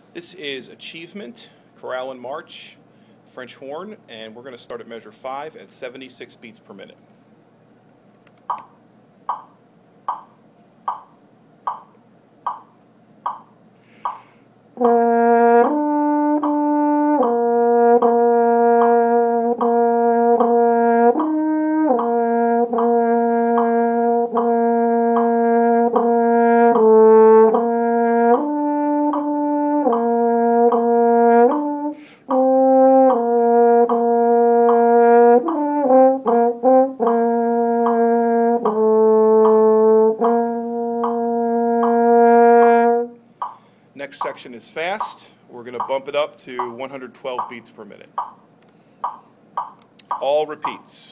This is Achievement, Chorale and March, French horn, and we're going to start at measure 5 at 76 beats per minute. Next section is fast. We're going to bump it up to 112 beats per minute. All repeats.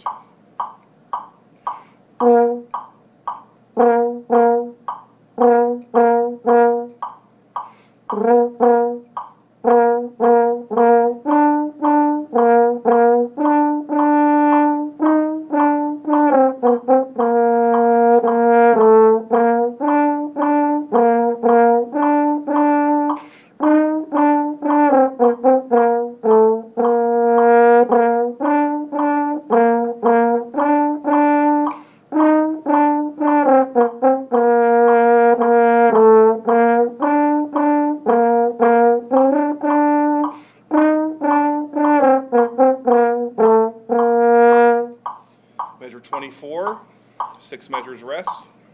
Measure 24, 6 measures rest.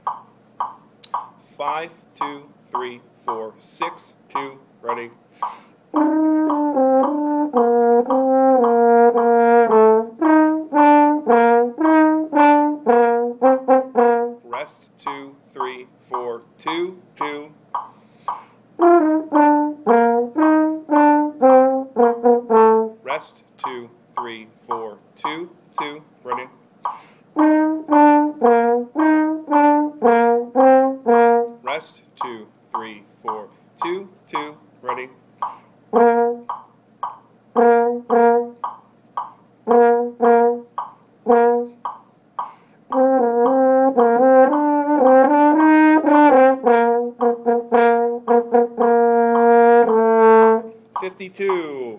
5, 2, 3, 4, 6, 2, ready. Rest, 2, 3, 4, 2, 2. Rest, 2, 3, 4, 2, 2, ready. Rest, 2, 3, 4, 2, 2, ready. "52.